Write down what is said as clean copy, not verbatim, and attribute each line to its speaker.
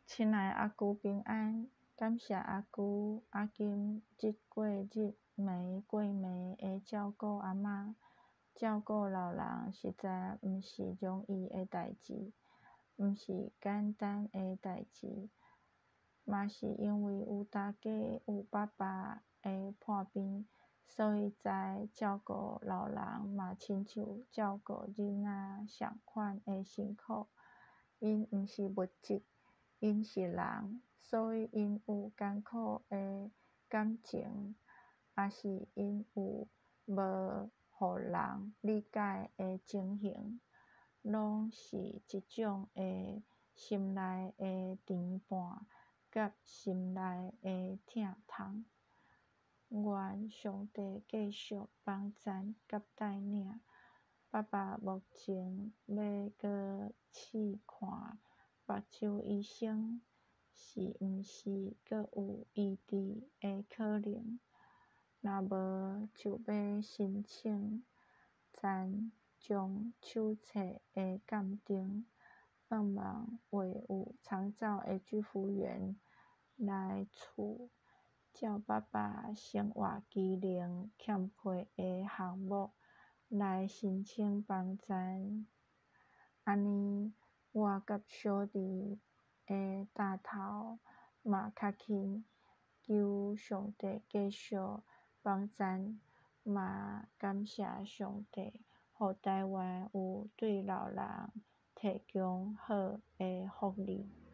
Speaker 1: 亲爱阿舅平安，感谢阿舅阿金日过日、暝过暝的照顾阿嬷。照顾老人实在毋是容易的代志，毋是简单的代志，嘛是因为有大家有爸爸的伴边，所以知照顾老人嘛亲像照顾囡仔同款的辛苦。因毋是物质，因是人，所以因有艰苦的感情，也是因有无互人理解的情形，拢是一种的心内的牵绊，甲心内的疼痛。愿上帝继续帮赞甲带领。爸爸目前要搁试看目睭医生，是毋是搁有医治的可能？若无，就要申请暂将手册的鉴定，盼望会有长照的居服员来厝，照爸爸生活机能欠缺的项目来申请帮赞。安尼，我甲小弟的大头嘛较轻，求上帝继续帮赞，嘛感谢上帝，互台湾有对老人提供好的福利。